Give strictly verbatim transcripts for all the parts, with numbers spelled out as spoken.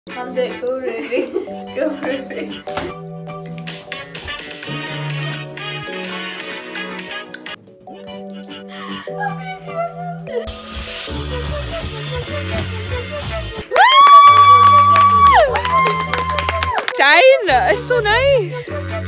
Mum, do it. Go Ruby. Go Ruby. Shine! It's so nice!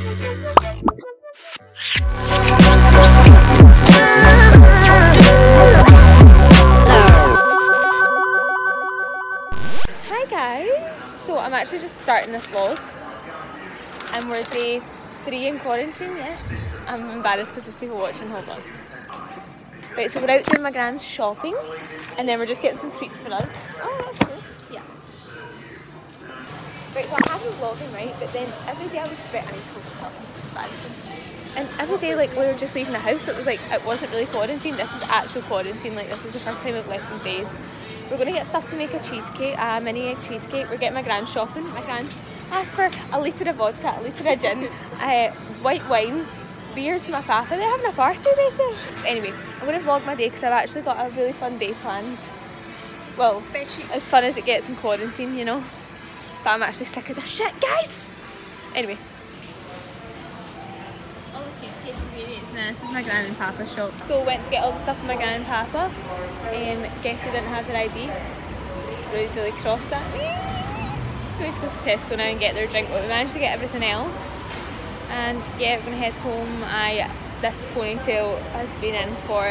Hi guys! So I'm actually just starting this vlog and we're day three in quarantine yet. I'm embarrassed because there's people watching, hold on. Right, so we're out doing my grand's shopping and then we're just getting some treats for us. Oh, that's good. Yeah. Right, so I have been vlogging, right, but then every day I was a bit, I need to focus up, it's embarrassing. And every day, like, we were just leaving the house, it was like, it wasn't really quarantine, this is actual quarantine, like, this is the first time I've left in days. We're going to get stuff to make a cheesecake, a mini egg cheesecake. We're getting my grand shopping. My grand's asked for a litre of vodka, a litre of gin, uh, white wine, beers for my papa. They're having a party later. Anyway, I'm going to vlog my day because I've actually got a really fun day planned. Well, as fun as it gets in quarantine, you know. But I'm actually sick of this shit, guys! Anyway. All the cheesecake ingredients now. This is my gran and papa's shop. So went to get all the stuff for my gran and papa. Um, guess who didn't have their I D? Roy's really cross at me. So he's supposed to Tesco now and get their drink, but we managed to get everything else. And yeah, we're gonna head home. I this ponytail has been in for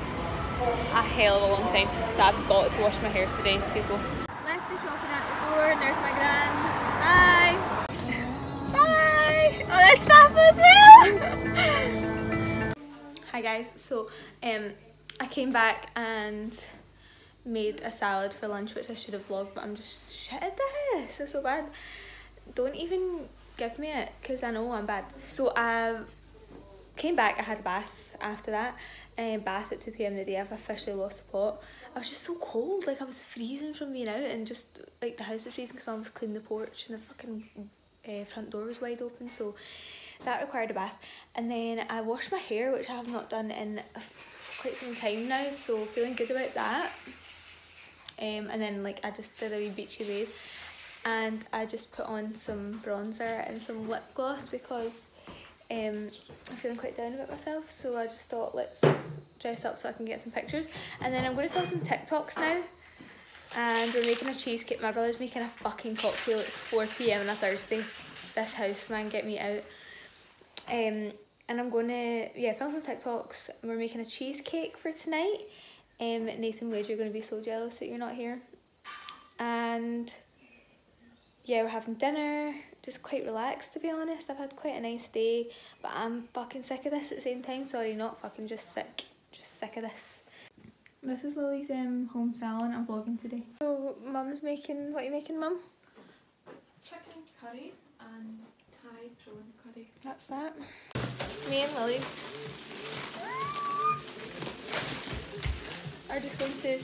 a hell of a long time, so I've got to wash my hair today, people. Left the shopping at the door, and there's my gran. Bye! Bye! Oh, there's Papa as well! Hi guys, so um, I came back and made a salad for lunch, which I should have vlogged, but I'm just shit at this. It's so bad. Don't even give me it, because I know I'm bad. So I came back, I had a bath after that. Um, bath at two p m the day. I've officially lost the plot. I was just so cold, like I was freezing from being out, and just like the house was freezing because Mum was cleaning the porch and the fucking uh, front door was wide open, so that required a bath. And then I washed my hair, which I have not done in quite some time now, so feeling good about that. Um, and then like I just did a wee beachy wave, and I just put on some bronzer and some lip gloss because um, I'm feeling quite down about myself, so I just thought let's dress up so I can get some pictures. And then I'm going to film some TikToks now, and we're making a cheesecake. My brother's making a fucking cocktail. It's four p m on a Thursday. This house, man, get me out. Um, and I'm going to, yeah, film some TikToks. We're making a cheesecake for tonight. Um, Nathan Wade, you're going to be so jealous that you're not here. And yeah, we're having dinner. Just quite relaxed, to be honest. I've had quite a nice day, but I'm fucking sick of this at the same time. Sorry, not fucking, just sick. Just sick of this. This is Lily's um, home salon. I'm vlogging today. So Mum's making, what are you making, Mum? Chicken curry and Thai prawn curry. That's that. Me and Lily are just going to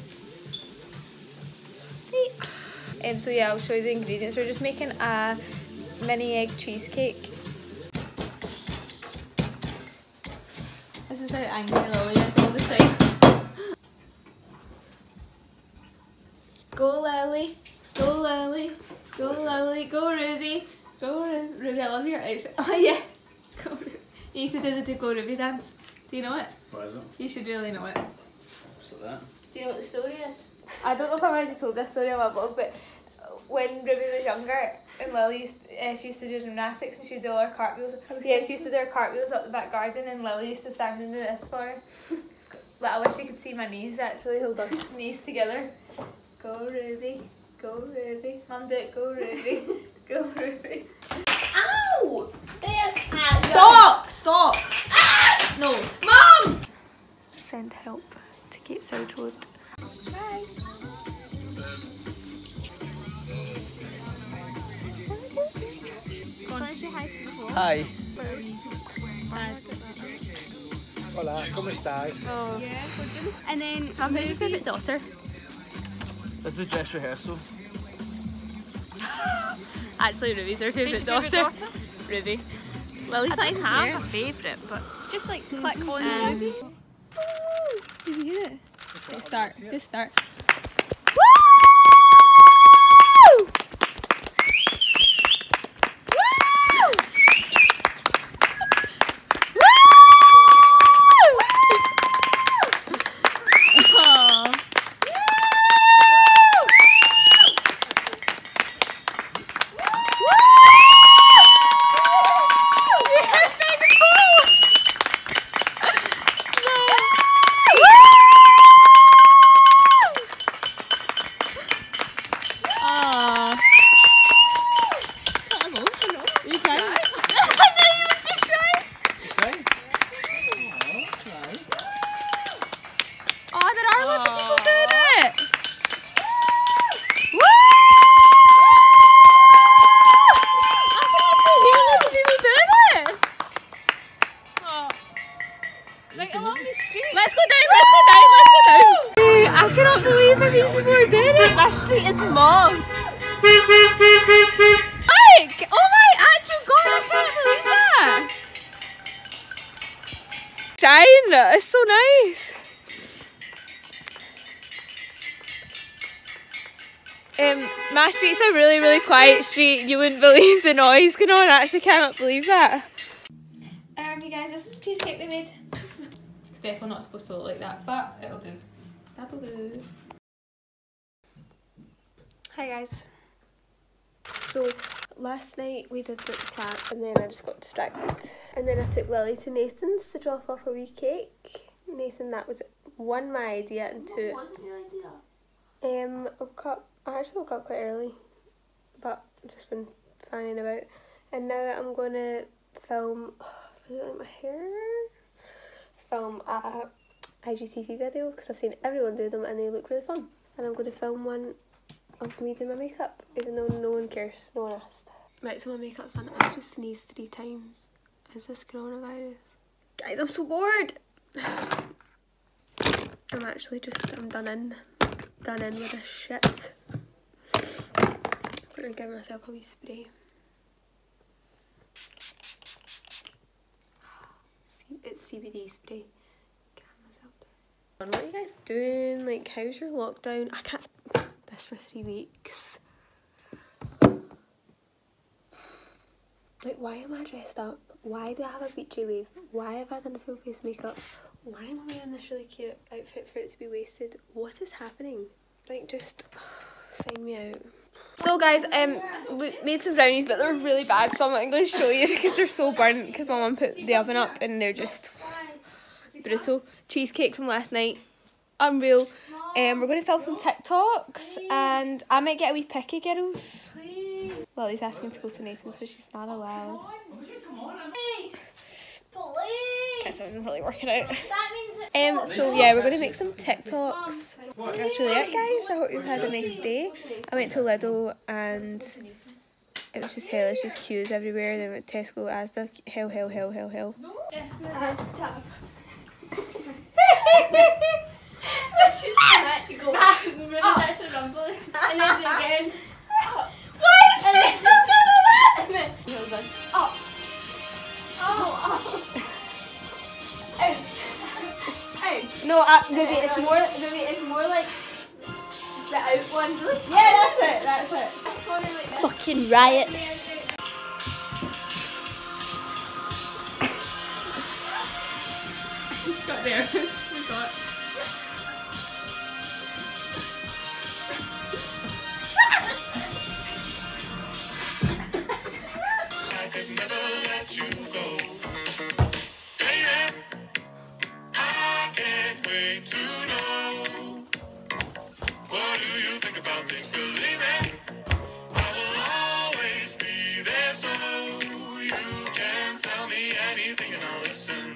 eat. Um, so yeah, I'll show you the ingredients. We're just making a mini egg cheesecake. This is how angry Lily is all the time. Go Lily, go Lily, go Lily, go Ruby, go Ru Ruby. I love your outfit. Oh yeah, go Ruby. You need to do the Go Ruby dance. Do you know it? What is it? You should really know it. What's that? Do you know what the story is? I don't know if I've already told this story on my vlog, but when Ruby was younger and Lily used to, uh, she used to do gymnastics and she'd do all her cartwheels. Yeah, she used to do her cartwheels up the back garden, and Lily used to stand and do this for her. But I wish you could see my knees actually. Hold on, knees together. Go Ruby, go Ruby. Mum, do it. Go Ruby, go Ruby. Ow! There! Ah, Stop! Stop! Ah! No. Mum! Send help to Gateside Road. Bye. Hi. Hola, ¿cómo estás? Oh. Yeah, we're good. And then Mum, who's your favourite daughter? This is dress rehearsal. Actually, Ruby's her favourite daughter. favourite daughter? Ruby. Lily's not even have a favourite, but just like click on Um, the Woo! Did you hear it? Okay, start. Just start. Woo! That street's a really, really quiet street. You wouldn't believe the noise going on. I actually cannot believe that. Um, you guys, this is the cheesecake we made. It's definitely not supposed to look like that, but it'll do. That'll do. Hi guys. So last night we did the clap and then I just got distracted. And then I took Lily to Nathan's to drop off a wee cake. Nathan, that was one my idea and two. What wasn't your idea? Um, I woke up, I actually woke up quite early, but I've just been fanning about. And now I'm going to film, oh, I really like my hair, film a I G T V video because I've seen everyone do them and they look really fun. And I'm going to film one of me doing my makeup, even though no one cares, no one asked. Right, so my makeup's done. I just sneezed three times. Is this coronavirus? Guys, I'm so bored! I'm actually just, I'm done in. Done in with this shit. I'm gonna give myself a wee spray. It's C B D spray. Calm myself down. What are you guys doing? Like, how's your lockdown? I can't. This for three weeks. Like, why am I dressed up? Why do I have a beachy wave? Why have I done a full face makeup? Why am I wearing this really cute outfit for it to be wasted? What is happening? Like, just sign me out. So guys, um, we made some brownies, but they're really bad, so I'm not going to show you because they're so burnt because my mum put the oven up and they're just brutal. Cheesecake from last night, unreal. Um, we're going to film some TikToks and I might get a wee picky, girls. Lily's asking to go to Nathan's, but she's not allowed. Guess I'm really working out. Um, so yeah, we're going to make some TikToks. That's really it, guys. I hope you've had a nice day. I went to Lidl and it was just hell. It's just queues everywhere. Then went to Tesco, Asda, hell, hell, hell, hell, hell. You go back and Ruby's actually rumbling. And then do it again. Why is it so good? And then well done. Oh. Oh. Oh. Out. Out. No, uh, Ruby, it's more, Ruby, it's more like the out one. Yeah, that's it, that's it. Fucking riots. We've got there. We got. You go. Baby, I can't wait to know. What do you think about things? Believe me, I will always be there, so you can tell me anything and I'll listen.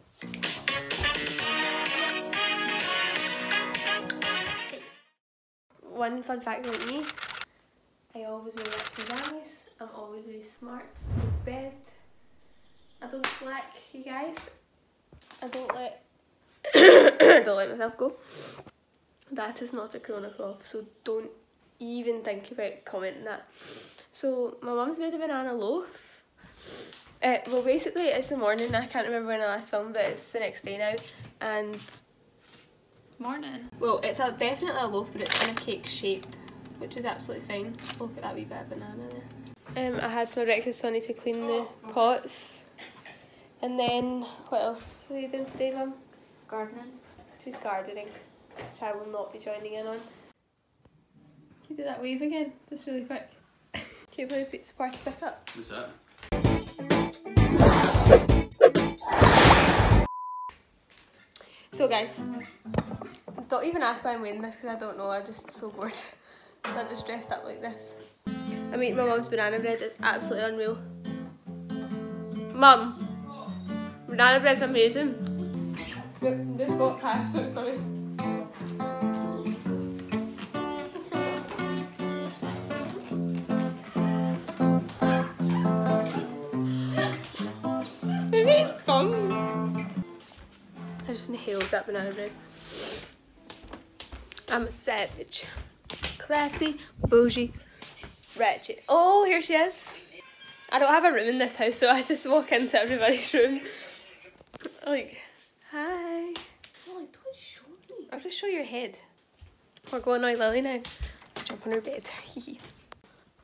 One fun fact about me, I always wear my pajamas. I'm always really smart to go to bed. I don't slack, you guys. I don't let I don't let myself go. That is not a corona cloth, so don't even think about commenting that. So my mum's made a banana loaf. Uh, well, basically it's the morning. I can't remember when I last filmed, but it's the next day now. And Morning. well, it's a, definitely a loaf, but it's in a cake shape, which is absolutely fine. Look at that wee bit of banana there. Um, I had my breakfast, so I need to clean the pots. And then, what else are you doing today, Mum? Gardening. She's gardening, which I will not be joining in on. Can you do that wave again, just really quick? Can you play Pizza Party Pick Up? What's that? So guys, don't even ask why I'm wearing this because I don't know, I'm just so bored. So I just dressed up like this. I'm eating my mum's banana bread, it's absolutely unreal. Mum, banana bread's amazing. Look, just got past it for me. Maybe it's fun. I just inhaled that banana bread. I'm a savage. Classy, bougie, ratchet. Oh, here she is. I don't have a room in this house, so I just walk into everybody's room. Like, hi. Oh, don't show me. I'll just show your head. We're going on Lily now. Jump on her bed.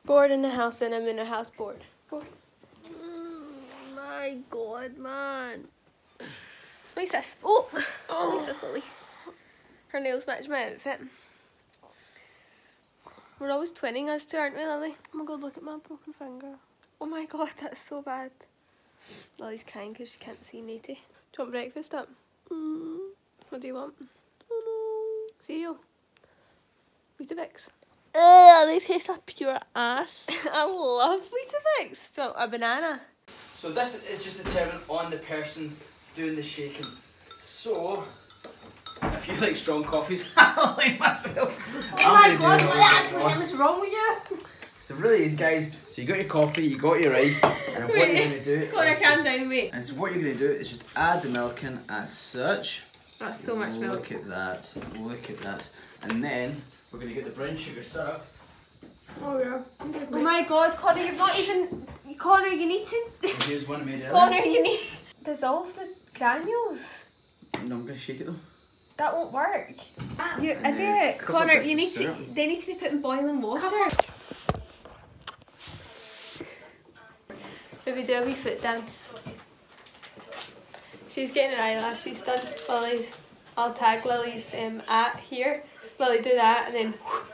Bored in the house and I'm in a house bored. Bored. Mm, my god, man. It's my sis. Oh! Oh. My sis Lily. Her nails match my outfit. We're always twinning us two, aren't we, Lily? Oh my god, look at my broken finger. Oh my god, that's so bad. Lily's crying because she can't see Natey. Do you want breakfast up? Mm. What do you want? Oh no. Cereal. Weetabix. Ugh, they taste like pure ass. I love Weetabix. Do you want a banana? So this is just determined on the person doing the shaking. So, if you like strong coffees, I like myself. Oh my god, what the hell is wrong with you? So really is, guys, so you got your coffee, you got your rice, and what you're going to do Connor, is calm just, down, wait. and so what you're going to do is just add the milk in as such. That's so much milk. Look at that, look at that. And then we're going to get the brown sugar syrup. Oh yeah. Oh my god, Connor, you've not even... Connor, you need to... And here's one I made earlier. Connor, you need... Dissolve the granules. No, I'm going to shake it though. That won't work. You, I And do then it. couple Connor, bits you of need to... syrup. They need to be put in boiling water. Maybe do a wee foot dance. She's getting her eyelashes done. Lily's... I'll tag Lily's um, at here. Lily, do that and then...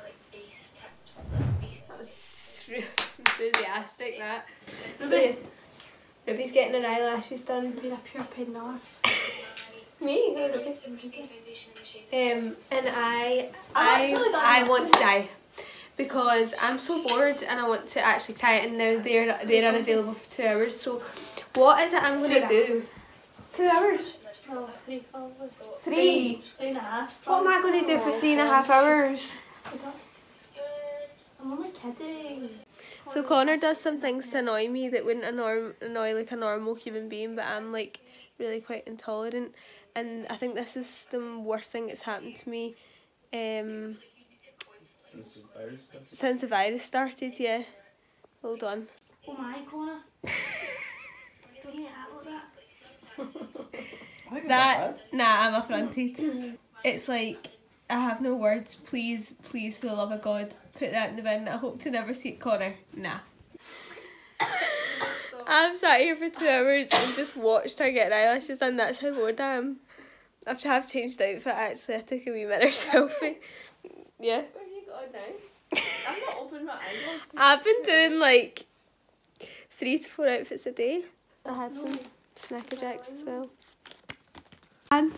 That was enthusiastic, that. So, Ruby's getting her eyelashes done. You're a pure pain now. Me? No, Ruby. Um, and I, I, actually done I that. want to die because I'm so bored and I want to actually try it, and now they're they're unavailable for two hours. So, what is it I'm going to do? Two hours. Oh, three hours. Three. Three and a half. What am I going to do for three and a half hours? I'm only kidding. So Connor does some things to annoy me that wouldn't annoy, annoy like a normal human being, but I'm like really quite intolerant, and I think this is the worst thing that's happened to me um, Since the virus stuff. since the virus started, yeah. Hold on. Oh my, Connor. Don't you act like that. I think That, it's nah, I'm affronted. It's like, I have no words, please, please, for the love of God, put that in the bin. I hope to never see it, Connor. Nah. I've sat here for two hours and just watched her get her eyelashes done. That's how bored I am. After I've changed outfit, actually, I took a wee mirror selfie. Yeah. Where have you got now? I've not opened my eyes. I've been doing like three to four outfits a day. I had some Snacker Jacks as well. And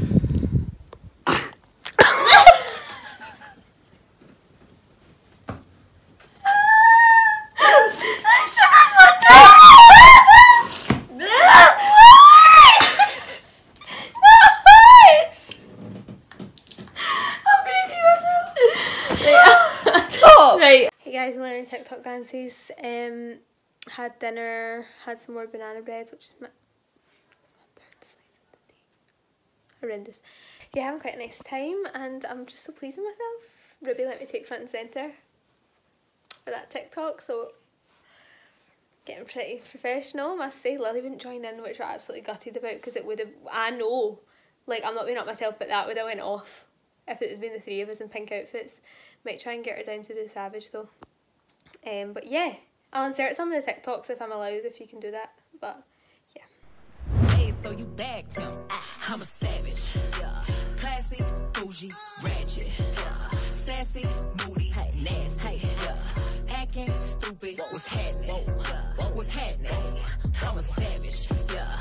Right. Hey guys, I'm learning TikTok dances. Um, had dinner, had some more banana bread, which is my, that's my third slice of the day. Horrendous. Yeah, having quite a nice time, and I'm just so pleased with myself. Ruby let me take front and centre for that TikTok, so getting pretty professional. I must say, Lily wouldn't join in, which we're absolutely gutted about, because it would have, I know, like I'm not being up myself, but that would have went off if it had been the three of us in pink outfits. Might try and get her down to do Savage though. Um, but yeah, I'll insert some of the TikToks if I'm allowed, if you can do that. But yeah. Hey, so you bagged him. I'm a savage. Yeah. Classy, bougie, ratchet. Yeah. Sassy, moody, nasty. Yeah. Acting stupid. What's happening? What's happening? I'm a savage. Yeah.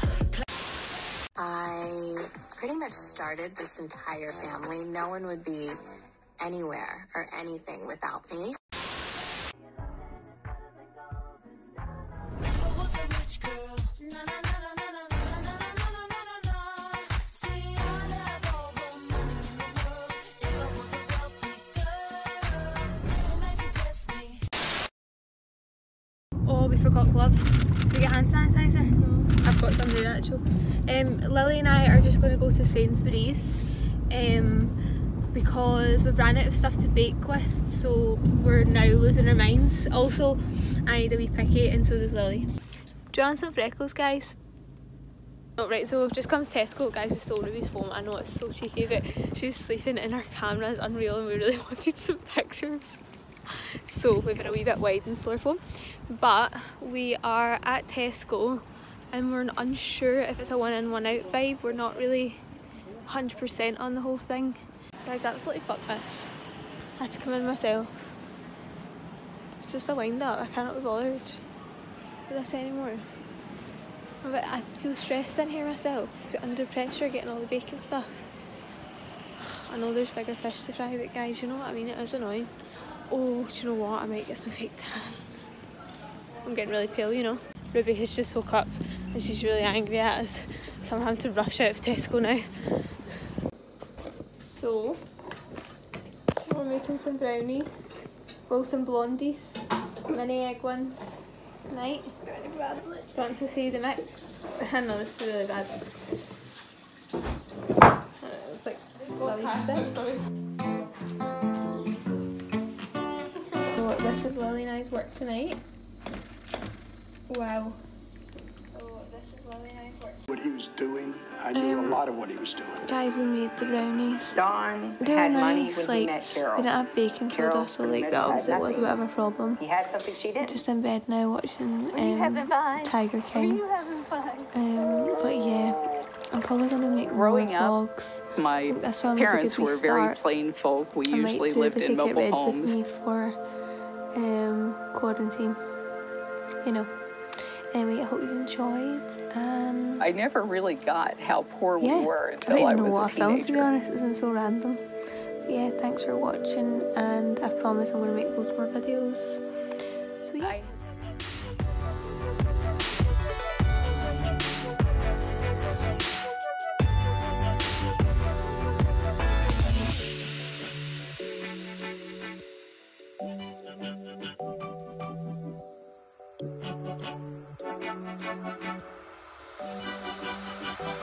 I pretty much started this entire family. No one would be anywhere or anything without me. Oh, we forgot gloves. Did we get hand sanitizer? No. I've got some there actually. Um, Lily and I are just going to go to Sainsbury's um, because we've ran out of stuff to bake with, so we're now losing our minds. Also, I need a wee picky, and so does Lily. Do you want some freckles, guys? Oh, right, so we've just come to Tesco, guys. We stole Ruby's phone. I know it's so cheeky, but she was sleeping in her camera. It's unreal, and we really wanted some pictures. So we've been a wee bit wide in styrofoam, but we are at Tesco and we're unsure if it's a one in one out vibe. We're not really one hundred percent on the whole thing. Guys, absolutely fuck this. I had to come in myself. It's just a wind up. I cannot be bothered with this anymore. But I feel stressed in here myself, under pressure, getting all the bacon stuff. I know there's bigger fish to fry, but guys, you know what I mean, it is annoying. Oh, do you know what, I might get some fake tan. I'm getting really pale, you know. Ruby has just woke up and she's really angry at us, so I'm having to rush out of Tesco now. So, we're making some brownies, well, some blondies, mini egg ones tonight. Do you want to see the mix? I know this is really bad. It's like bloody sick. So this is Lily and I's work tonight. Wow. So this is Lily and I's work. What he was doing, I knew Um, a lot of what he was doing. Guys, we made the brownies. Don They were had money nice, when like, he met Carol. we didn't have baking soda, Carol so pretty like much that had obviously was a bit of a problem. He had something she didn't. Just in bed now watching you having um, fun? Tiger King. having fun? Um, but yeah, I'm probably gonna make more Growing up, vlogs. My This one was a parents good wee were very start. plain folk. We I might usually do lived the in Cook It mobile Red homes. with me for um, quarantine. You know. Anyway, I hope you enjoyed. And I never really got how poor yeah, we were I until don't I, even know was what a I filmed, to be teenager. honest. It's been so random. But yeah, thanks for watching, and I promise I'm gonna make loads more videos. So yeah. I-